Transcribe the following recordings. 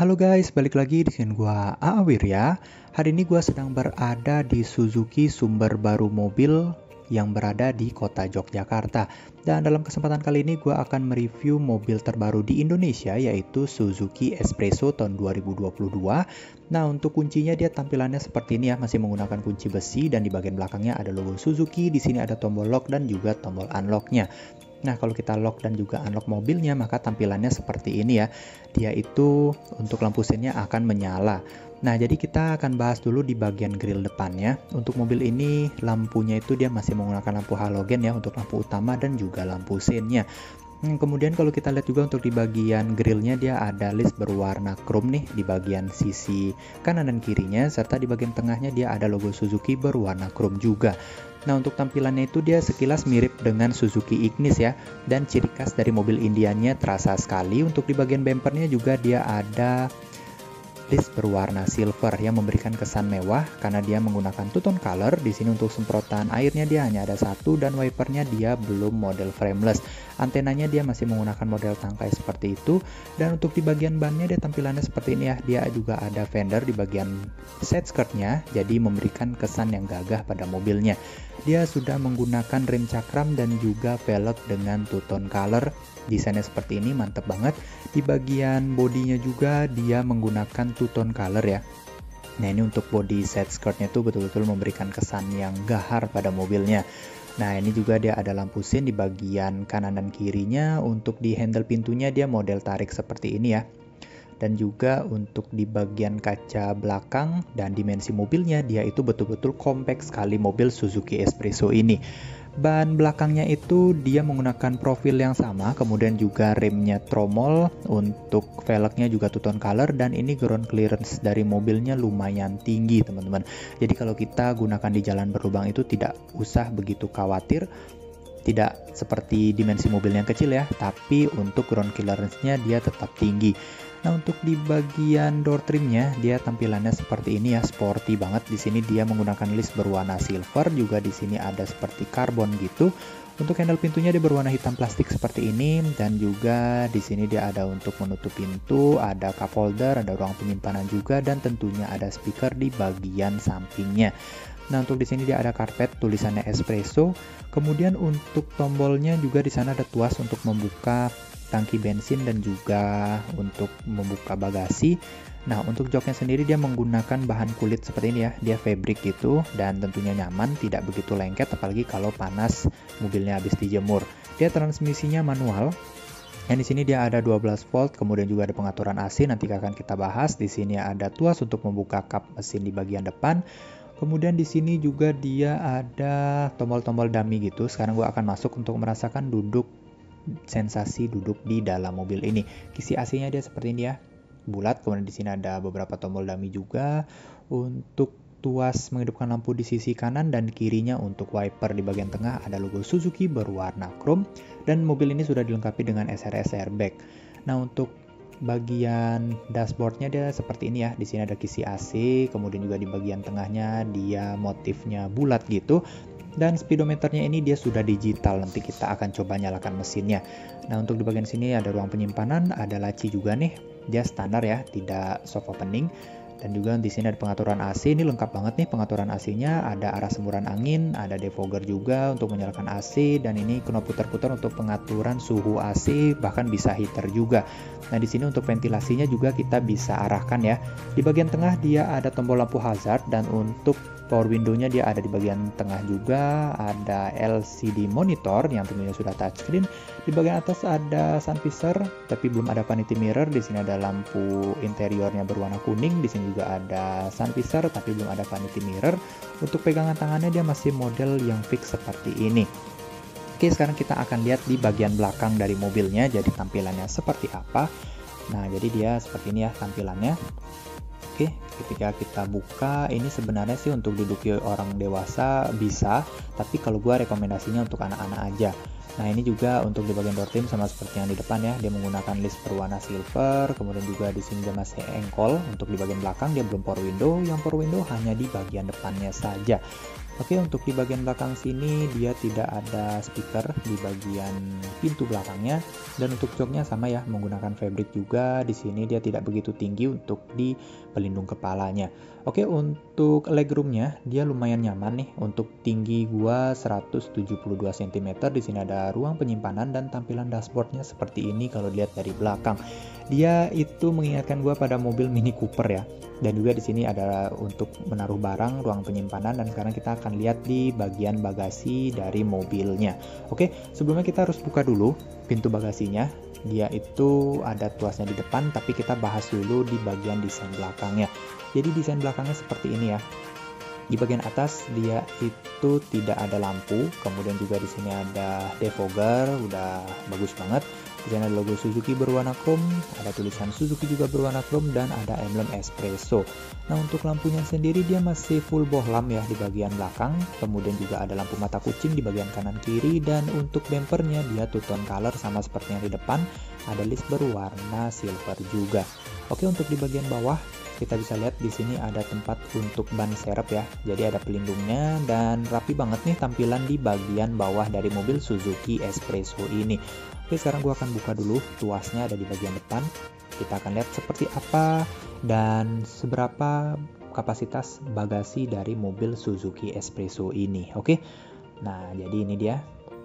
Halo guys, balik lagi dengan gua Awir ya. Hari ini gua sedang berada di Suzuki Sumber Baru Mobil yang berada di kota Yogyakarta. Dan dalam kesempatan kali ini gua akan mereview mobil terbaru di Indonesia yaitu Suzuki Espresso tahun 2022. Nah, untuk kuncinya dia tampilannya seperti ini ya, masih menggunakan kunci besi dan di bagian belakangnya ada logo Suzuki, di sini ada tombol lock dan juga tombol unlocknya. Nah, kalau kita lock dan juga unlock mobilnya, maka tampilannya seperti ini ya. Dia itu untuk lampu sennya akan menyala. Nah, jadi kita akan bahas dulu di bagian grill depannya. Untuk mobil ini, lampunya itu dia masih menggunakan lampu halogen ya, untuk lampu utama dan juga lampu sennya. Kemudian kalau kita lihat juga untuk di bagian grillnya dia ada list berwarna chrome nih di bagian sisi kanan dan kirinya, serta di bagian tengahnya dia ada logo Suzuki berwarna chrome juga. Nah, untuk tampilannya itu dia sekilas mirip dengan Suzuki Ignis ya, dan ciri khas dari mobil Indianya terasa sekali. Untuk di bagian bumpernya juga dia ada list berwarna silver yang memberikan kesan mewah karena dia menggunakan two-tone color. Di sini untuk semprotan airnya dia hanya ada satu dan wipernya dia belum model frameless. Antenanya dia masih menggunakan model tangkai seperti itu. Dan untuk di bagian bannya dia tampilannya seperti ini ya. Dia juga ada fender di bagian side skirtnya, jadi memberikan kesan yang gagah pada mobilnya. Dia sudah menggunakan rim cakram dan juga velg dengan two-tone color. Desainnya seperti ini, mantep banget. Di bagian bodinya juga dia menggunakan two-tone color ya. Nah, ini untuk body side skirtnya tuh betul-betul memberikan kesan yang gahar pada mobilnya. Nah, ini juga dia ada lampu sen di bagian kanan dan kirinya. Untuk di handle pintunya dia model tarik seperti ini ya. Dan juga untuk di bagian kaca belakang dan dimensi mobilnya dia itu betul-betul compact sekali mobil Suzuki Espresso ini. Ban belakangnya itu dia menggunakan profil yang sama, kemudian juga remnya tromol, untuk velgnya juga two-tone color, dan ini ground clearance dari mobilnya lumayan tinggi teman-teman. Jadi kalau kita gunakan di jalan berlubang itu tidak usah begitu khawatir. Tidak seperti dimensi mobil yang kecil ya, tapi untuk ground clearance-nya dia tetap tinggi. Nah, untuk di bagian door trimnya dia tampilannya seperti ini ya, sporty banget. Di sini dia menggunakan list berwarna silver, juga di sini ada seperti karbon gitu. Untuk handle pintunya dia berwarna hitam plastik seperti ini, dan juga di sini dia ada untuk menutup pintu, ada cup holder, ada ruang penyimpanan juga, dan tentunya ada speaker di bagian sampingnya. Nah, untuk di sini dia ada karpet tulisannya Espresso. Kemudian untuk tombolnya juga di sana ada tuas untuk membuka tangki bensin dan juga untuk membuka bagasi. Nah, untuk joknya sendiri dia menggunakan bahan kulit seperti ini ya, dia fabric gitu dan tentunya nyaman, tidak begitu lengket apalagi kalau panas mobilnya habis dijemur. Dia transmisinya manual. Yang di sini dia ada 12 volt, kemudian juga ada pengaturan AC, nanti akan kita bahas. Di sini ada tuas untuk membuka kap mesin di bagian depan. Kemudian di sini juga dia ada tombol-tombol dummy gitu. Sekarang gue akan masuk untuk merasakan sensasi duduk di dalam mobil ini. Kisi AC-nya dia seperti ini ya, bulat. Kemudian di sini ada beberapa tombol dummy juga. Untuk tuas menghidupkan lampu di sisi kanan dan kirinya untuk wiper di bagian tengah ada logo Suzuki berwarna chrome, dan mobil ini sudah dilengkapi dengan SRS airbag. Nah, untuk bagian dashboardnya dia seperti ini ya. Di sini ada kisi AC, kemudian juga di bagian tengahnya dia motifnya bulat gitu. Dan speedometernya ini dia sudah digital, nanti kita akan coba nyalakan mesinnya. Nah, untuk di bagian sini ada ruang penyimpanan, ada laci juga nih. Dia standar ya, tidak soft opening. Dan juga di sini ada pengaturan AC, ini lengkap banget nih pengaturan AC-nya, ada arah semburan angin, ada defogger juga untuk menyalakan AC, dan ini knob putar-putar untuk pengaturan suhu AC, bahkan bisa heater juga. Nah, di sini untuk ventilasinya juga kita bisa arahkan ya. Di bagian tengah dia ada tombol lampu hazard, dan untuk power window-nya dia ada di bagian tengah juga, ada LCD monitor yang tentunya sudah touchscreen. Di bagian atas ada sun visor, tapi belum ada vanity mirror. Di sini ada lampu interiornya berwarna kuning. Di sini juga ada sun visor, tapi belum ada vanity mirror. Untuk pegangan tangannya dia masih model yang fix seperti ini. Oke, sekarang kita akan lihat di bagian belakang dari mobilnya. Jadi tampilannya seperti apa? Nah, jadi dia seperti ini ya tampilannya. Oke, ketika kita buka, ini sebenarnya sih untuk diduduki orang dewasa bisa, tapi kalau gua rekomendasinya untuk anak-anak aja. Nah, ini juga untuk di bagian door trim sama seperti yang di depan ya, dia menggunakan list berwarna silver, kemudian juga di sini dia masih engkol. Untuk di bagian belakang dia belum power window, yang power window hanya di bagian depannya saja. Oke, untuk di bagian belakang sini dia tidak ada speaker di bagian pintu belakangnya, dan untuk joknya sama ya, menggunakan fabric juga. Di sini dia tidak begitu tinggi untuk di pelindung kepalanya. Oke, untuk legroomnya dia lumayan nyaman nih. Untuk tinggi gua 172 cm. Di sini ada ruang penyimpanan dan tampilan dashboardnya seperti ini kalau dilihat dari belakang. Dia itu mengingatkan gua pada mobil Mini Cooper ya. Dan juga di sini ada untuk menaruh barang, ruang penyimpanan, dan sekarang kita akan lihat di bagian bagasi dari mobilnya. Oke, sebelumnya kita harus buka dulu pintu bagasinya. Dia itu ada tuasnya di depan, tapi kita bahas dulu di bagian desain belakangnya. Jadi desain belakangnya seperti ini ya. Di bagian atas dia itu tidak ada lampu, kemudian juga di sini ada defogger, udah bagus banget. Di sini ada logo Suzuki berwarna chrome, ada tulisan Suzuki juga berwarna chrome, dan ada emblem espresso. Nah, untuk lampunya sendiri dia masih full bohlam ya di bagian belakang, kemudian juga ada lampu mata kucing di bagian kanan kiri, dan untuk bempernya dia two tone color sama seperti yang di depan, ada list berwarna silver juga. Oke, untuk di bagian bawah kita bisa lihat di sini ada tempat untuk ban serep ya. Jadi ada pelindungnya dan rapi banget nih tampilan di bagian bawah dari mobil Suzuki Espresso ini. Oke, sekarang gua akan buka dulu tuasnya ada di bagian depan. Kita akan lihat seperti apa dan seberapa kapasitas bagasi dari mobil Suzuki Espresso ini. Oke. Nah, jadi ini dia.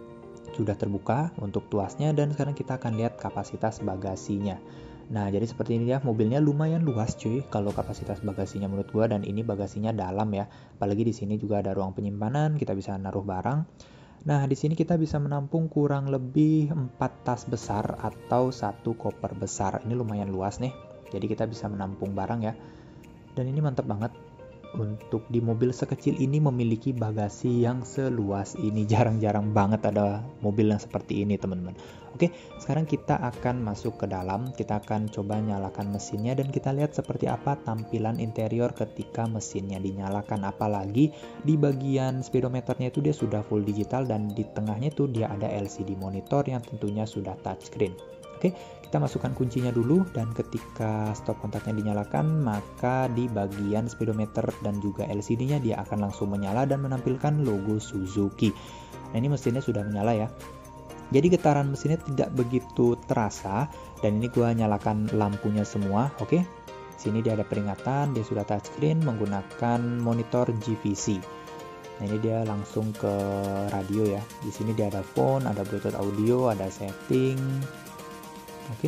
Sudah terbuka untuk tuasnya dan sekarang kita akan lihat kapasitas bagasinya. Nah, jadi seperti ini ya, mobilnya lumayan luas cuy kalau kapasitas bagasinya menurut gua, dan ini bagasinya dalam ya. Apalagi di sini juga ada ruang penyimpanan, kita bisa naruh barang. Nah, di sini kita bisa menampung kurang lebih 4 tas besar atau 1 koper besar. Ini lumayan luas nih. Jadi kita bisa menampung barang ya. Dan ini mantap banget. Untuk di mobil sekecil ini memiliki bagasi yang seluas ini, jarang-jarang banget ada mobil yang seperti ini teman-teman. Oke, sekarang kita akan masuk ke dalam, kita akan coba nyalakan mesinnya dan kita lihat seperti apa tampilan interior ketika mesinnya dinyalakan. Apalagi di bagian speedometernya itu dia sudah full digital dan di tengahnya itu dia ada LCD monitor yang tentunya sudah touchscreen. Oke, kita masukkan kuncinya dulu dan ketika stop kontaknya dinyalakan, maka di bagian speedometer dan juga LCD-nya dia akan langsung menyala dan menampilkan logo Suzuki. Nah, ini mesinnya sudah menyala ya. Jadi getaran mesinnya tidak begitu terasa, dan ini gua nyalakan lampunya semua. Oke. Sini dia ada peringatan, dia sudah touchscreen menggunakan monitor GVC. Nah, ini dia langsung ke radio ya. Di sini dia ada phone, ada Bluetooth audio, ada setting. Oke,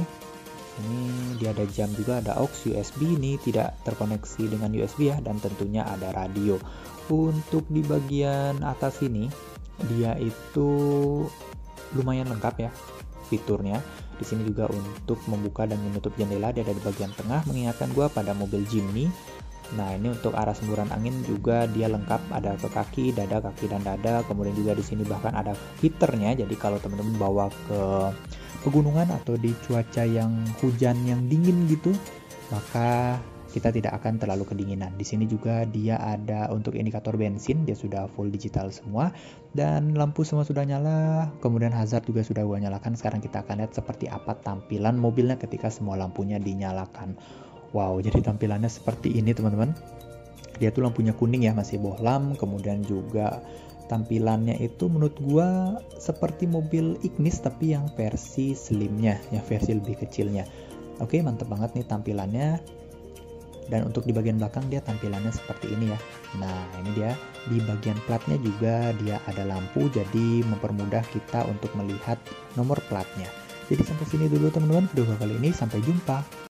ini dia ada jam juga, ada aux USB, ini tidak terkoneksi dengan USB ya, dan tentunya ada radio. Untuk di bagian atas ini dia itu lumayan lengkap ya fiturnya. Di sini juga untuk membuka dan menutup jendela dia ada di bagian tengah, mengingatkan gua pada mobil Jimny. Nah, ini untuk arah semburan angin juga dia lengkap, ada ke kaki, dada, kaki dan dada. Kemudian juga di sini bahkan ada heaternya. Jadi kalau teman-teman bawa ke pegunungan atau di cuaca yang hujan yang dingin gitu, maka kita tidak akan terlalu kedinginan. Di sini juga dia ada untuk indikator bensin, dia sudah full digital semua, dan lampu semua sudah nyala. Kemudian hazard juga sudah gua nyalakan. Sekarang kita akan lihat seperti apa tampilan mobilnya ketika semua lampunya dinyalakan. Wow, jadi tampilannya seperti ini teman-teman. Dia tuh lampunya kuning ya, masih bohlam. Kemudian juga tampilannya itu menurut gua seperti mobil Ignis tapi yang versi slimnya, yang versi lebih kecilnya. Oke, mantep banget nih tampilannya. Dan untuk di bagian belakang dia tampilannya seperti ini ya. Nah, ini dia di bagian platnya juga dia ada lampu, jadi mempermudah kita untuk melihat nomor platnya. Jadi sampai sini dulu teman-teman video kali ini, sampai jumpa.